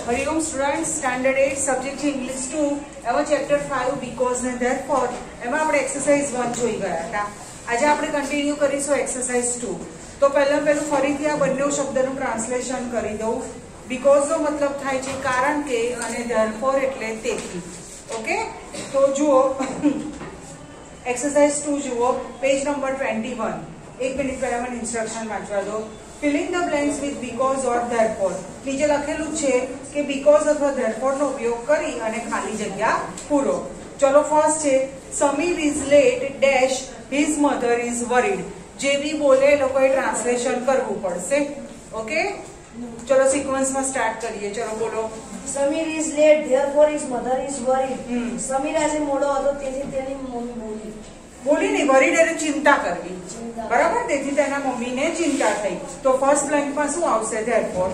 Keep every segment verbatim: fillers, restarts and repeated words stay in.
Hariom student standard eight subject English two एवं chapter five because ने therefore एम आप एक्सरसाइज वन જોઈ ગયા હતા। આજે આપણે કન્ટિન્યુ કરીશું एक्सरसाइज टू। तो पहला पहलू फरीथी आ બંને શબ્દનું ટ્રાન્સલેશન કરી દઉં। बिकॉज નો મતલબ થાય છે કારણ કે અને देयरफॉर એટલે તેથી। ओके, तो जुओ एक्सरसाइज टू जुओ पेज नंबर ट्वेंटी वन। एक मिनिट पहला મને ઇન્સ્ટ્રક્શન વાંચવા દો। Filling the blanks with because और देयरफॉर। नीचे लखेलू छे कि बिकॉज अथवा देयरफॉर नो उपयोग करी अने खाली जग्या पूरो। चलो फर्स्ट छे Sameer is late dash his mother is worried. जे भी बोले लोकोए ट्रांसलेशन करवू पड़शे। ओके, चलो सीक्वेंस में स्टार्ट करिए। चलो बोलो। Sameer is late therefore his mother is worried. Sameer આજે મોડો હતો તેથી તેની મમ્મી બોલી बोली नहीं वरीड એટલે चिंता करवी, बराबर। તેથી તેના મમ્મીને ચિંતા થઈ। તો ફર્સ્ટ બ્લેન્ક માં શું આવશે? ધેરફોર।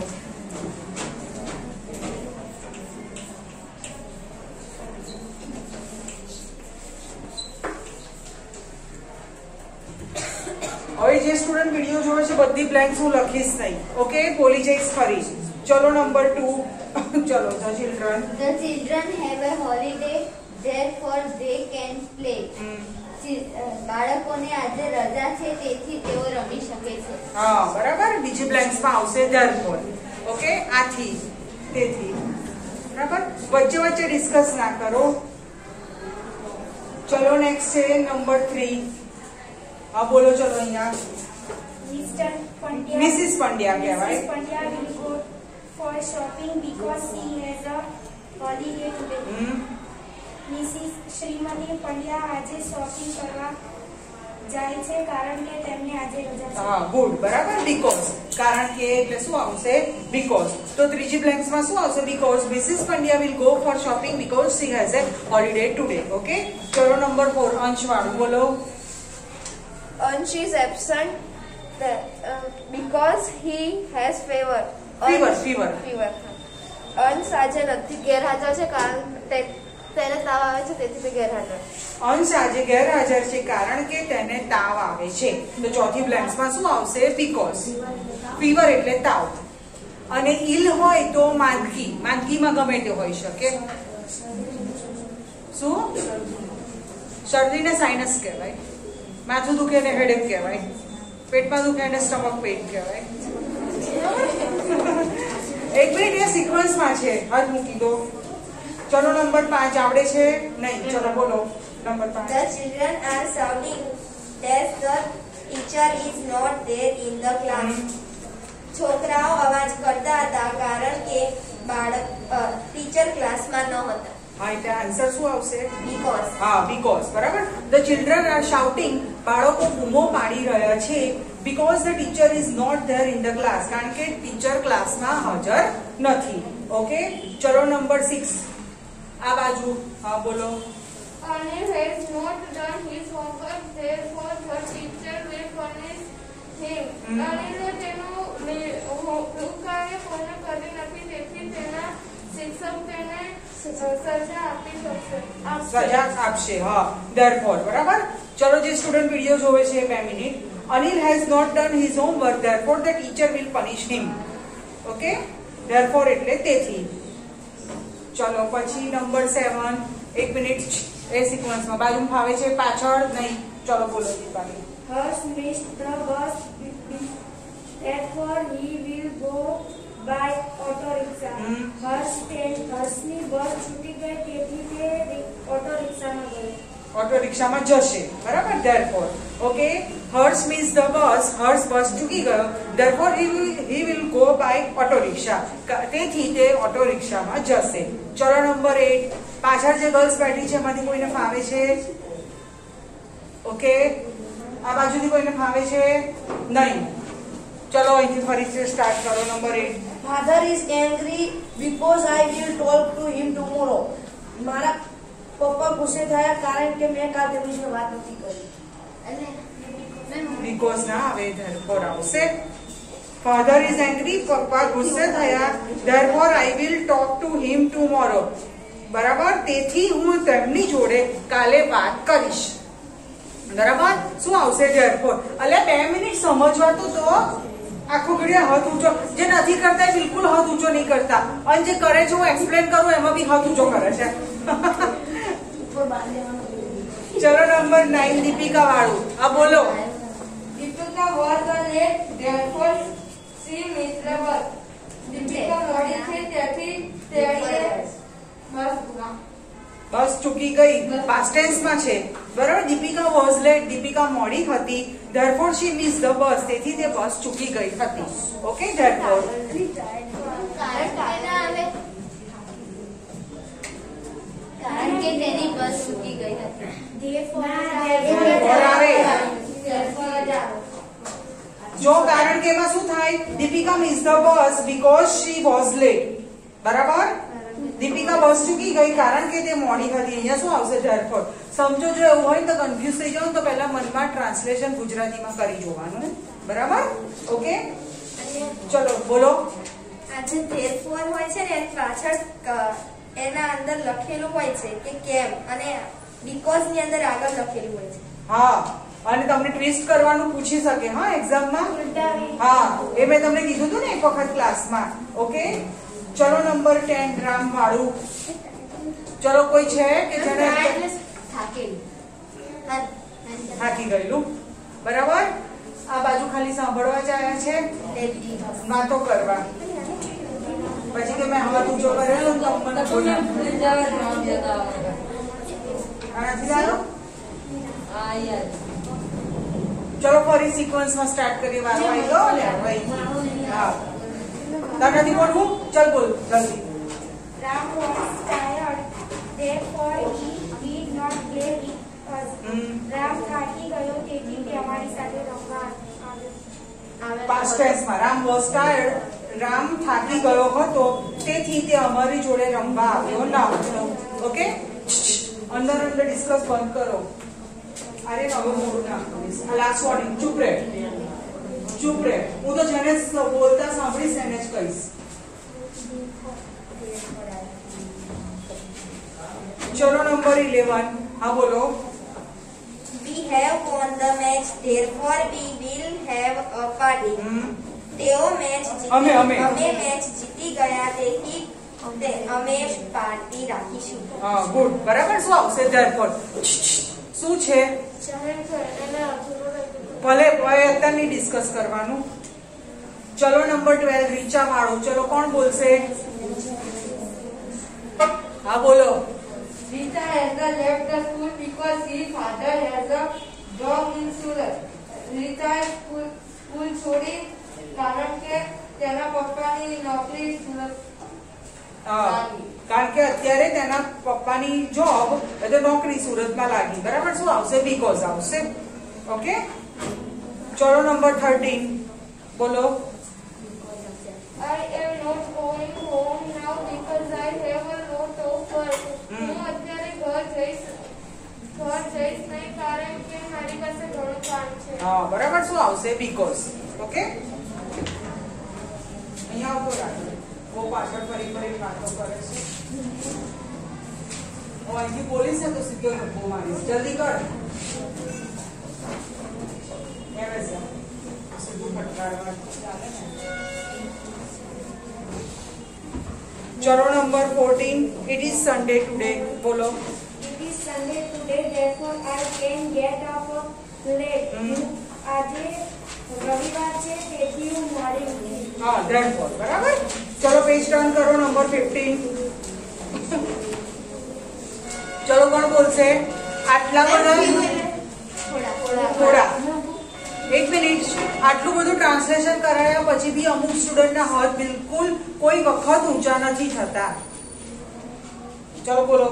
હવે જે સ્ટુડન્ટ વિડિયો જોવે છે બધી બ્લેન્ક્સ હું લખીશ નહીં। ઓકે, બોલી જઈશ ફરી। ચલો નંબર ટુ। ચલો the children The children have a holiday, therefore they can play. બાળકોને આજે રજા છે તેથી તેઓ રમી શકે છે। હા, બરાબર। બીજી બ્લેન્ક્સ માં આવશે therefore। ઓકે, આથી તેથી, બરાબર। વચ્ચે વચ્ચે ડિસ્કસ ના કરો। ચલો નેક્સ્ટ છે નંબર થ્રી। હા બોલો। ચલો અહીંયા મિસ્ટર પંડ્યા મિસિસ પંડ્યા કહેવાય। Mrs Pandya will go for shopping because she has a holiday today. Mrs Shrimati Pandya આજે શોપિંગ કરવા જાય છે કારણ કે તેમને આજે રજા છે। હા, ગુડ, બરાબર। બીકોઝ કારણ કે એટલે શું આવશે? બીકોઝ। તો ત્રીજી બ્લેન્ક્સ માં શું આવશે? Because Mrs Pandya will go for shopping because she has a holiday today. Okay, ચલો નંબર ફોર અંશ વાળું બોલો। Ansh is absent the, uh, because he has fever. Fever, Ansh- fever. fever. અંશ આજે નથી ગેરહાજર છે કારણ તે- તેને તાવ આવે છે તેથી તે ગેરહાજર। અંશ આજે ગેરહાજર છે કારણ કે તેને તાવ આવે છે। તો ચોથી બ્લેન્ક્સ માં શું આવશે? બીકોઝ। ફીવર એટલે તાવ, અને ઇલ હોય તો માંદગી। માંદગીમાં ગમે તે હોઈ શકે। શું? શરદીને સાઇનસ કહેવાય, માથું દુખે ને હેડેક કહેવાય, પેટમાં દુખે ને સ્ટમક પેઇન કહેવાય। એક મિનિટ, એ સિક્વન્સ માં છે, હાથ મૂકી દો। ચલો નંબર પાંચ આવડે છે નહીં? ચલો બોલો નંબર પાંચ। The children are shouting that the teacher is not there in the class. છોકરાઓ અવાજ કરતા હતા કારણ કે બાળક ટીચર ક્લાસમાં ન હતા। હા, એટલે આન્સર શું આવશે? Because. હા, બીકોઝ, બરાબર। ધ ચિલ્ડ્રન આર શાઉટિંગ, બાળકો બૂમો પાડી રહ્યા છે because the teacher is not there in the class, કારણ કે ટીચર ક્લાસમાં હાજર નથી। ઓકે, ચલો નંબર સિક્સ આ બાજુ। હા બોલો। Anil has not done his homework, therefore the teacher will punish him. અનિલે તેનું કાર્ય પૂર્ણ કર્યું નથી તેથી તેના શિક્ષક તેને સજા આપી શકશે સજા આપશે। હા, therefore, બરાબર। ચલો જે સ્ટુડન્ટ વિડિયો જોવે છે બે minute. Anil has not done his homework, therefore the teacher will punish him. Okay, therefore એટલે તેથી। ચલો પછી નંબર સેવન। એક મિનિટ, એ સિક્વન્સમાં બાજુમાં ફાવે છે, પાછળ નહીં। ચલો બોલો Dipali. Harsh missed the bus, therefore he will go by auto rickshaw. હર્ષ હર્ષની બસ છૂટી ગઈ તેથી તે ઓટો રિક્ષામાં ગયો। ઓટો રિક્ષામાં જશે, બરાબર। therefore, okay, Harsh miss the bus, Harsh bus ચૂકી ગયો, therefore he will he will go by auto rickshaw, તેથી તે ઓટો રિક્ષામાં જશે। ચલો નંબર એટ। પાછળ જે ગર્લ્સ બેઠી છે એમાંથી કોઈને ફાવે છે? ઓકે, આ બાજુથી કોઈને ફાવે છે નહીં? ચલો અહીંથી ફરીથી સ્ટાર્ટ કરો। Number eight. Father is angry because I will talk to him tomorrow. મારા પપ્પા ગુસ્સે થયા કારણ કે મેં કાલ તેમની સાથે વાત નથી કરી। બીકોઝ ના આવે, therefore આવશે। Father is angry, પપ્પા ગુસ્સે થયા, therefore I will talk to him tomorrow, બરાબર। તેથી હું તેમની જોડે કાલે વાત કરીશ, બરાબર। શું આવશે? therefore। અલે બે મિનિટ સમજવા તો દો। આખો ઘડિયા હાથ ઊંચો, જે નથી કરતા એ બિલકુલ હાથ ઊંચો નહીં કરતા, અને જે કરે છે હું એક્સપ્લેન કરું એમાં બી હાથ ઊંચો કરે છે. ચલો નંબર નાઇન દીપિકા વાળું, આ બોલો. Deepika was late, therefore she missed the bus. Deepika મોડી છે તેથી તેણીએ બસ બસ ચૂકી ગઈ, પાસ્ટ ટેન્સ માં છે બરાબર. દીપિકા વોઝ લેટ, દીપિકા મોડી હતી, therefore she miss the bus, તેથી તે બસ ચૂકી ગઈ હતી. ઓકે, ધેરફોર કારણ કે તેની બસ ચૂકી ગઈ હતી. જો કારણ કે એમાં શું થાય, Deepika miss the bus because she was late, બરાબર. દીપિકા બસ ચૂકી ગઈ કારણ કે તે મોડી હતી. અહીંયા શું આવશે, ધેરફોર. સમજો જો એવું હોય તો કન્ફ્યુઝ થઈ જાવ તો પહેલા મનમાં ટ્રાન્સલેશન ગુજરાતીમાં કરી જોવાનું, બરાબર. ઓકે, ચલો બોલો. આ જે therefore હોય છે ને એની પાછળ એના અંદર લખેલું હોય છે કે કેમ, અને because ની અંદર આગળ લખેલું હોય છે. હા, અને તમને ટ્વિસ્ટ કરવાનું પૂછી શકે હા એક્ઝામમાં. હા, એ મેં તમને કીધું હતું ને એક વખત ક્લાસમાં. ઓકે, ચલો નંબર ટેન રામ વાળું. ચલો કોઈ છે કે જેને થાકી ગયેલું, બરાબર. આ બાજુ ખાલી સાંભળવા જ આવ્યા છે, વાતો કરવા. પછી કે મેં હાથ ઊંચો કરેલો તો મને બોલ્યા આનાથી લાલો. ચલો ફરી સિક્વન્સમાં સ્ટાર્ટ કરીએ. વારો આવી ગયો ને ભાઈ. હા, તારે નથી બોલવું, ચલ બોલ જલ્દી. Ram was tired, therefore he did not play with us. Ram થાકી ગયો તેથી તે અમારી સાથે રમવા આવ્યો. પાસ્ટ ટેન્સમાં રામ વોઝ ટાયર્ડ, રામ થાકી ગયો હતો તેથી તે અમારી જોડે રમવા આવ્યો ના. ઓકે, અંદર અંદર ડિસ્કસ બંધ કરો. અરે હવે મોડું ના કરીશ. આ લાસ્ટ વોર્નિંગ. ચૂપ રહે, ચૂપ રહે. હું તો જેને બોલતા સાંભળીશ એને જ કહીશ. ચલો નંબર ઇલેવન, હા બોલો. We have won the match, therefore we will have a party. તેઓ મેચ અમે અમે અમે મેચ જીતી ગયા તેથી તે અમે પાર્ટી રાખીશું. હા, ગુડ, બરાબર. શું આવશે ધેરફોર? શું છે? ભલે અત્યારની ડિસ્કસ કરવાનું. ચલો નંબર ટ્વેલ્વ રીચા વાળો. ચલો કોણ બોલશે? હા બોલો. Rita has left the school because his father has a job in Surat. Rita school school છોડી કારણ કે તેના પપ્પાની નોકરી સુરત. કારણ કે અત્યારે તેના પપ્પાની જોબ એટલે નોકરી સુરતમાં લાગી, બરાબર. શું આવશે? બીકોઝ આવશે. ઓકે, ચલો નંબર થર્ટીન બોલો. I am not going home now because I have a lot of work. હું અત્યારે ઘર જઈશ ઘર જઈશ નહીં કારણ કે મારી પાસે ઘણું કામ છે. હા, બરાબર. શું આવશે? બીકોઝ. ઓકે, અહીંયા આવતો રાખો. બહુ પાછળ ફરી ફરી વાતો કરે છે. હું અહીંથી બોલીશ ને તો સીધો ધક્કો મારીશ. જલ્દી કર. એમ જ સીધું ફટકારવાનું ચાલે ને. ચલો number fourteen. It is Sunday today. બોલો. It is Sunday today, therefore I can get up late. આજે રવિવાર છે તેથી હું મોડી ઉઠી. હા, ધેરફોર, બરાબર. ચલો પેજ ટર્ન કરો. Number fifteen. ચલો કોણ બોલશે? આટલા બધા થોડા એક મિનિટ. આટલું બધું ટ્રાન્સલેશન કરાયા પછી બી અમુક સ્ટુડન્ટના હાથ બિલકુલ કોઈ વખત ઊંચા નથી થતા. ચલો બોલો.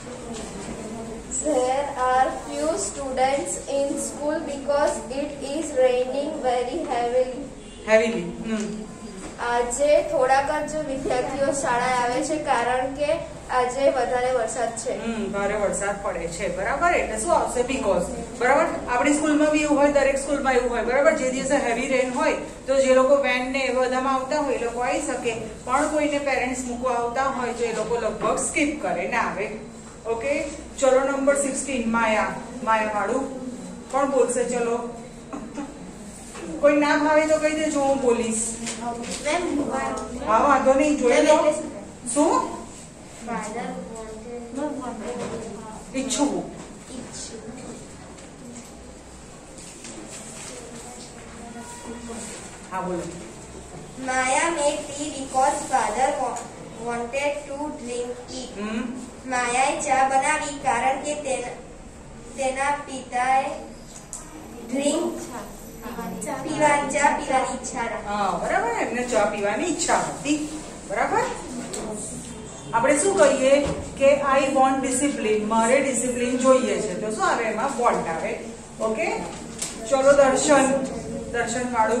There are few students in school because it is raining very heavily. Heavily. આજે થોડાક જ વિદ્યાર્થીઓ શાળાએ આવે છે કારણ કે આજે વધારે વરસાદ છે. હમ ભારે વરસાદ પડે છે, બરાબર. એટલે શું આવશે? બીકોઝ, બરાબર. આપણી સ્કૂલમાં બી એવું હોય, દરેક સ્કૂલમાં એવું હોય, બરાબર. જે દિવસે હેવી રેન હોય તો જે લોકો વેન ને એ બધામાં આવતા હોય એ લોકો આવી શકે, પણ કોઈને પેરેન્ટ્સ મૂકવા આવતા હોય તો એ લોકો લગભગ સ્કીપ કરે, ના આવે. ઓકે, ચલો નંબર સિક્સટીન માયા. માયા વાળું કોણ બોલશે? ચલો કોઈ ના ભાવે તો કહી દેજો, હું બોલીશ. મેમ હા વાંધો નહીં, જોઈ લો. શું ફાધર ઈચ્છું? હા બોલો. Maya made tea because father wa- wanted to drink it. હમ માયાએ ચા બનાવી કારણ કે તેના તેના પિતાએ ડ્રિંક પીવા ચા પીવાની ઈચ્છા રાખી. હા બરાબર, એમને ચા પીવાની ઈચ્છા હતી. બરાબર. આપણે શું કહીએ કે આઈ વોન્ટ ડિસિપ્લિન, મારે ડિસિપ્લિન જોઈએ છે, તો શું આવે એમાં? વોન્ટ આવે. ઓકે, ચલો દર્શન, દર્શન વાળું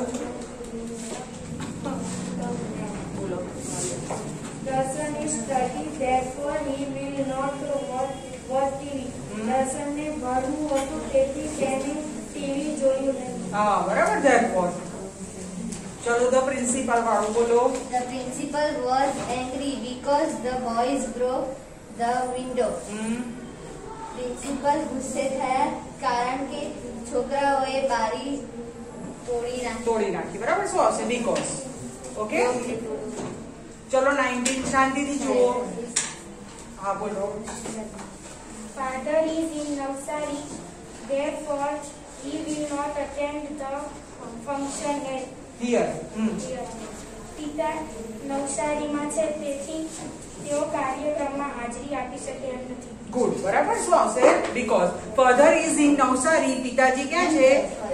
બોલો. Darshan is study, therefore he will not watch, watch T V. દર્શનને ભણવું હતું તેથી તેને ટીવી જોયું નહીં. હા બરાબર, ધેરફોર. ચલો ધ પ્રિન્સિપલ વાળું બોલો. The principal was angry because the boys broke the window. હમ પ્રિન્સિપલ ગુસ્સે થયા કારણ કે છોકરાઓએ બારી તોડી નાખી. તોડી નાખી. બરાબર, શું આવશે? બીકોઝ. ઓકે, ચલો નાઇન્ટીન, શાંતિથી જુઓ. હા બોલો. Father is in Navsari, therefore he will not attend the function at here. Hmm here. પિતા નવસારીમાં છે તેથી તેઓ કાર્યક્રમમાં હાજરી આપી શકે એમ નથી. ગુડ. બરાબર, શું આવશે? Because. Father is in Navsari, પિતાજી ક્યાં છે?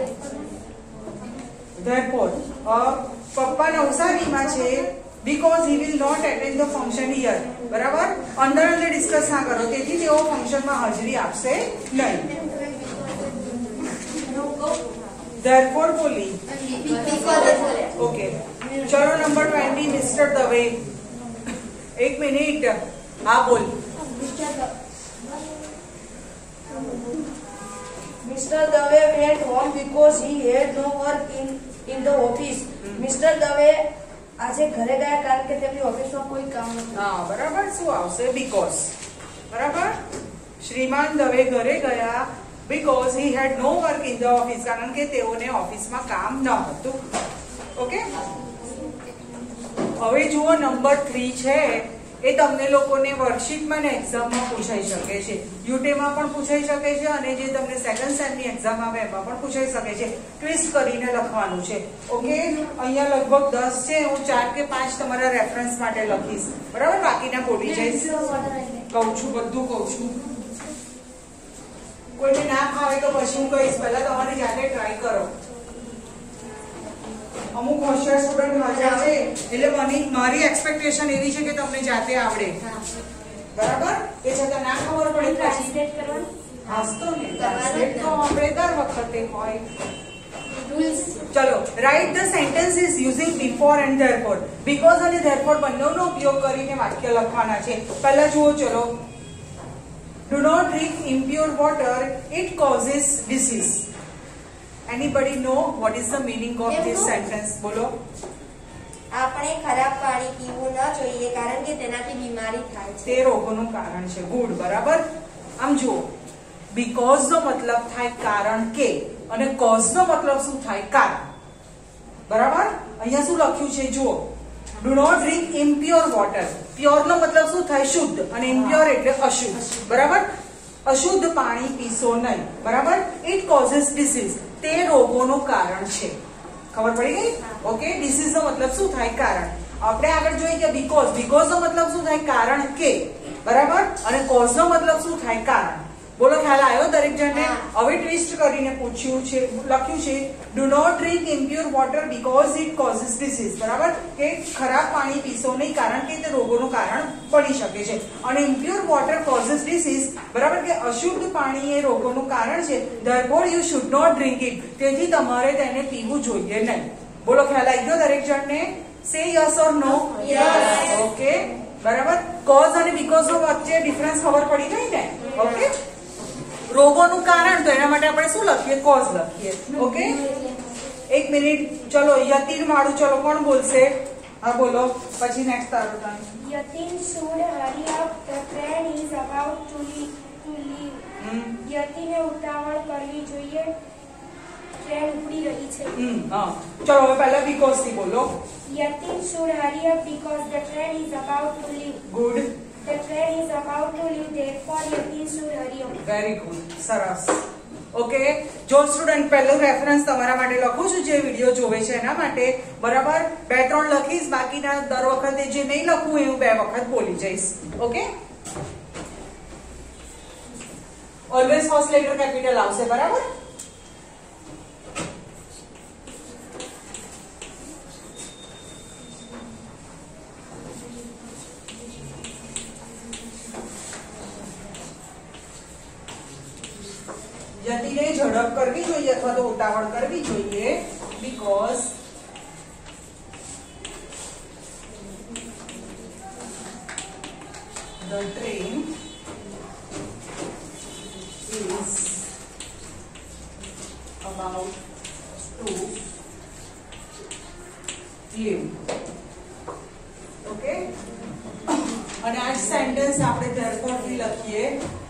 ધેરફોર પપ્પા નવસારીમાં છે because he will not attend the function here. બરાબર, અંદર અંદર ડિસ્કસ ના કરો, તેથી તેઓ ફંક્શનમાં હાજરી આપશે નહીં. therefore બોલી. ઓકે, ચલો નંબર ટ્વેન્ટી, મિસ્ટર દવે. એક મિનિટ. હા બોલ. Mister Dave went home because he had no work in in the office. Mister Dave આજે ઘરે ગયા કારણ કે તેમની ઓફિસમાં કોઈ કામ નહોતું. હા બરાબર, શું આવશે? બીકોઝ. બરાબર, શ્રીમાન દવે ઘરે ગયા because he had no work in the office, કારણ કે તેઓને ઓફિસમાં કામ ન હતું. ઓકે, હવે જુઓ નંબર થ્રી છે એ તમને લોકોને વર્કશીટમાં ને એક્ઝામમાં પૂછાઈ શકે છે, યુટેમાં પણ પૂછાઈ શકે છે, અને જે તમને સેકન્ડ સેમની એક્ઝામ આવે એમાં પણ પૂછાઈ શકે છે. ટ્વિસ્ટ કરીને લખવાનું છે. ઓકે, અહીંયા લગભગ દસ છે, હું ચાર કે પાંચ તમારા રેફરન્સ માટે લખીશ. બરાબર, બાકીના બોલી જઈશ. કહું છું, બધું કહું છું. કોઈને ના ફાવે તો પછી હું કહીશ, પહેલા તમારી જાતે ટ્રાય કરો. અમુક હોશિયાર સ્ટુડન્ટ હાજર છે, એટલે મને મારી એક્સપેક્ટેશન એવી છે કે તમને જાતે આવડે. બરાબર, એ છતાં ના ખબર પડે પછી ટ્રાન્સલેટ કરવાનું. હાસતો ને ટ્રાન્સલેટ તો આપણે દર વખતે હોય. ચલો, write the sentences using before and therefore. Because અને ધેરફોર બંનેનો ઉપયોગ કરીને વાક્ય લખવાના છે. પહેલા જુઓ, ચલો. Do not drink impure water, it causes disease. Anybody know what is the meaning of this sentence? બોલો. આપણે ખરાબ પાણી પીવું ન જોઈએ કારણ કે તેનાથી બીમારી થાય છે. તે રોગોનું કારણ છે. ગુડ. બરાબર. આમ જુઓ, બીકોઝ નો મતલબ થાય કારણ કે, અને કોઝ નો મતલબ શું થાય? કારણ. બરાબર, અહીંયા શું લખ્યું છે જુઓ. Do not drink impure water. Pure નો મતલબ શું થાય? શુદ્ધ, અને impure એટલે અશુદ્ધ. બરાબર, અશુદ્ધ પાણી પીશો નહીં. બરાબર, it causes disease. તે રોગોનું કારણ છે. ખબર પડી ગઈ? ઓકે, ડિસીઝ નો મતલબ શું થાય? કારણ. આપણે આગળ જોઈએ કે બીકોઝ. બીકોઝ નો મતલબ શું થાય? કારણ કે. બરાબર, અને કોઝ નો મતલબ શું થાય? કારણ. બોલો, ખ્યાલ આવ્યો દરેક જણને? હવે ટ્વિસ્ટ કરીને પૂછ્યું છે, લખ્યું છે do not drink impure water because it causes disease. બરાબર, કે ખરાબ પાણી પીશો નહીં કારણ કે તે રોગોનું કારણ બની શકે છે. અને ઇમ્પ્યોર વોટર કોઝિસ ડિસીઝ. બરાબર, કે અશુદ્ધ પાણી એ રોગોનું કારણ છે. Therefore you should not drink it. તેથી તમારે તેને પીવું જોઈએ નહીં. બોલો, ખ્યાલ આવી ગયો દરેક જણને? Say yes or no? Yes. Okay, બરાબર. કોઝ અને બીકોઝ નો વચ્ચે ડિફરન્સ ખબર પડી ગઈ ને? ઓકે, રોગોનું કારણ તો એના માટે આપણે શું લખીએ? કોઝ લખીએ. ઓકે, એક મિનિટ. ચલો, યતીન વાળું, ચલો કોણ બોલશે? હા બોલો, પછી નેક્સ્ટ તારો turn. Yatin should hurry up. The train is about to leave. To leave. હમ યતિને ઉતાવળ કરવી જોઈએ, ટ્રેન ઉપડી રહી છે. હમ હા ચલો હવે પહેલા બીકોઝ થી બોલો. Yatin should hurry up because the train is about to leave. Good. The train is about to leave, therefore Yatin should hurry up. Very good. સરસ. ઓકે જો સ્ટુડન્ટ પહેલું રેફરન્સ તમારા માટે લખું છું જે વિડિયો જોવે છે એના માટે બરાબર બે ત્રણ લખીશ બાકીના દર વખતે જે નહીં લખું એ હું બે વખત બોલી જઈશ. Okay always first letter capital આવશે બરાબર. યતિને ઝડપ કરવી જોઈએ અથવા તો ઉતાવળ કરવી જોઈએ because the train is about to leave. Okay અને આ સેન્ટેન્સ આપણે therefore થી લખીએ.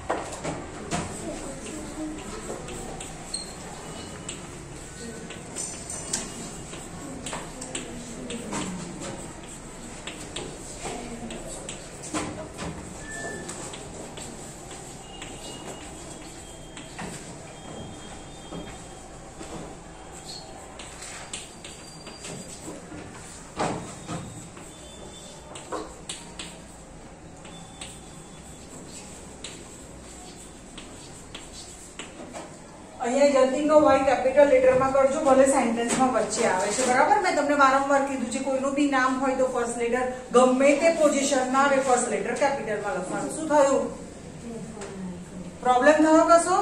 અહીંયા જતીનો વાય કેપિટલ લેટરમાં કરજો ભલે સેન્ટેન્સમાં વચ્ચે આવે છે બરાબર. મેં તમને વારંવાર કીધું છે કોઈનું બી નામ હોય તો ફર્સ્ટ લેટર ગમે તે પોઝિશનમાં આવે ફર્સ્ટ લેટર કેપિટલમાં લખવાનું. શું થયું? પ્રોબ્લેમ થયો કશો?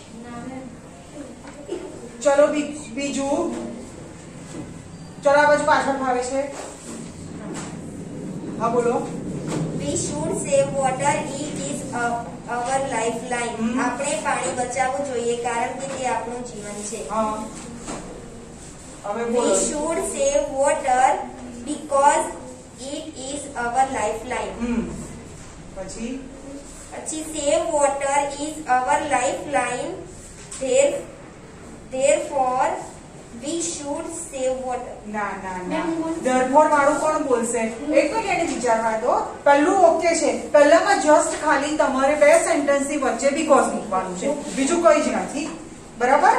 ચલો બીજું ચલો આ બાજુ પાછળ ફાવે છે. હા બોલો. We should save water. It is our lifeline. આપણે પાણી બચાવવું જોઈએ કારણ કે તે આપણું જીવન છે. હા હવે બોલો. We should save water because it is our lifeline. હમ પછી પછી save water is our lifeline. There therefore we should save water. ના ના ના therefore વાળું કોણ બોલશે? એક મિનિટ એને વિચારવા દો. પહેલું ઓકે છે પહેલામાં જસ્ટ ખાલી તમારે બે સેન્ટેન્સ ની વચ્ચે બીકોઝ મૂકવાનું છે બીજું કઈ જ નથી બરાબર.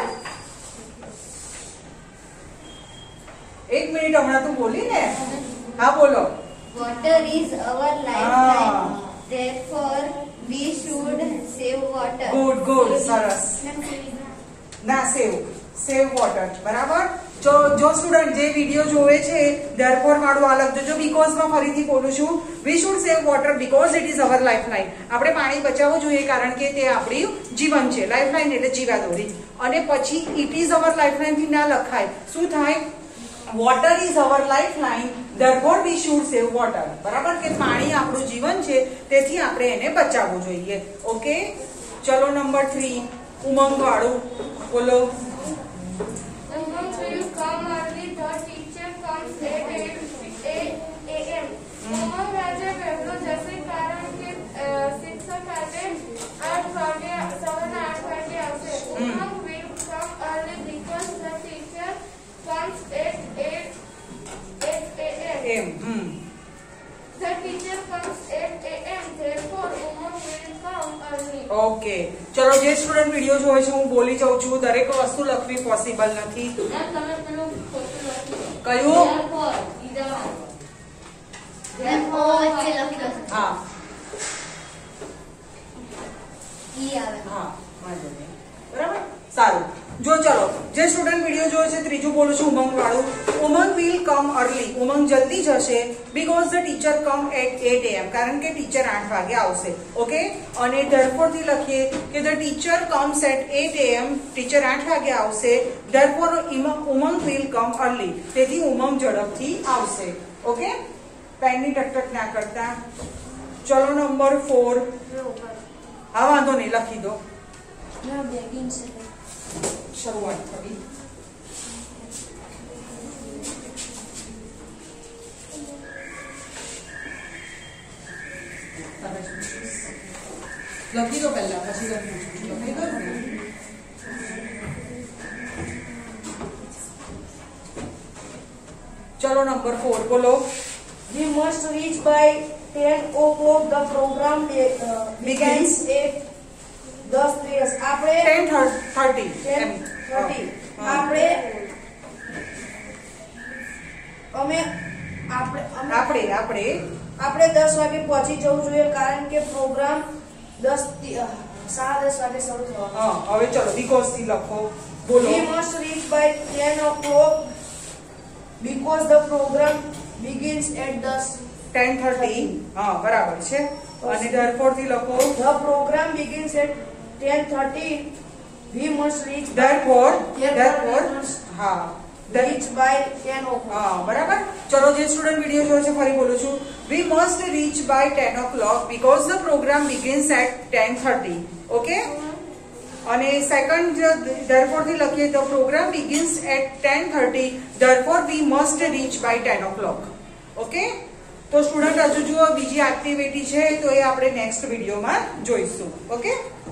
એક મિનિટ હમણાં તું બોલી ને. હા બોલો. Water is our lifeline. Therefore we should save water. Good good સરસ. ના સેવ સેવ વોટર બરાબર. જો જો સ્ટુડન્ટ જે વિડિયો જોવે છે therefore વાળું આ લખજો. જો બીકોઝ માં ફરીથી બોલું છું we should save water because it is our lifeline. આપણે પાણી બચાવવું જોઈએ કારણ કે તે આપણી જીવન છે. લાઈફલાઈન એટલે જીવાદોરી. અને પછી it is our lifeline થી ના લખાય. શું થાય? water is our lifeline therefore we should save water. બરાબર કે પાણી આપણું જીવન છે તેથી આપણે એને બચાવવું જોઈએ. ઓકે ચલો નંબર ત્રણ ઉમંગ વાળું બોલો. Umang will come early. The teacher comes at eight a m ઉમંગ આજે વહેલો જશે કારણ કે શિક્ષક આજે આઠ વાગે સવારના આઠ વાગે આવશે. Umang will come early because the teacher comes at eight a m hmm The teacher comes at eight a m therefore Umang will come early. Okay ચલો જે સ્ટુડન્ટ વિડિયો જોવે છે હું બોલી જાઉં છું દરેક વસ્તુ લખવી પોસિબલ નથી. તમે પેલું ખોટું લખ્યું. કયું? Therefore વચ્ચે લખી દો. હા ઈ આવે. હા વાંધો નહીં બરાબર સારું. જો ચલો જે સ્ટુડન્ટ વિડિયો જોવે છે ત્રીજું બોલું છું ઉમંગ વાળું. ઉમંગ will come early. ઉમંગ જલ્દી જશે because the teacher come at eight a m કારણ કે ટીચર આઠ વાગે આવશે. ઓકે અને therefore થી લખીએ કે the teacher comes at eight a m teacher આઠ વાગે આવશે therefore Umang will come early તેથી ઉમંગ ઝડપથી આવશે. ઓકે પેનની ટકટક ના કરતા. ચલો નંબર ચાર. હા વાંધો નહીં લખી દો. શરૂઆત કરી. લખી દો પહેલા પછી લખી દો. ચલો નંબર ફોર બોલો. We must reach by ten o'clock. The program be, uh, begins at દસ ત્રીસ. આપણે ટેન થર્ટી ten thirty. આપણે અમે આપણે અમે આપણે આપણે આપણે દસ વાગે પહોંચી જવું જોઈએ કારણ કે પ્રોગ્રામ દસ થી, અ, સાડા દસ વાગે શરૂ થવાનો છે. હા હવે ચલો બીકોઝ થી લખો બોલો. We must reach by ten o'clock because the program begins at દસ. Ten thirty. હા બરાબર છે. અને therefore થી લખો. The program begins at ten thirty. We must reach by therefore Therefore, therefore we must હા reach by ten o'clock. હા બરાબર. ચલો જે સ્ટુડન્ટ વિડિયો જોયો છે ફરી બોલું છું. We must reach by ten o'clock because the program begins at ten thirty. Okay. અને સેકન્ડ therefore થી લખીએ તો program begins at ten thirty. therefore we must reach by ten o'clock. Okay. તો સ્ટુડન્ટ હજુ જુઓ બીજી એક્ટિવિટી છે તો એ આપણે નેક્સ્ટ વિડીયોમાં જોઈશું. ઓકે.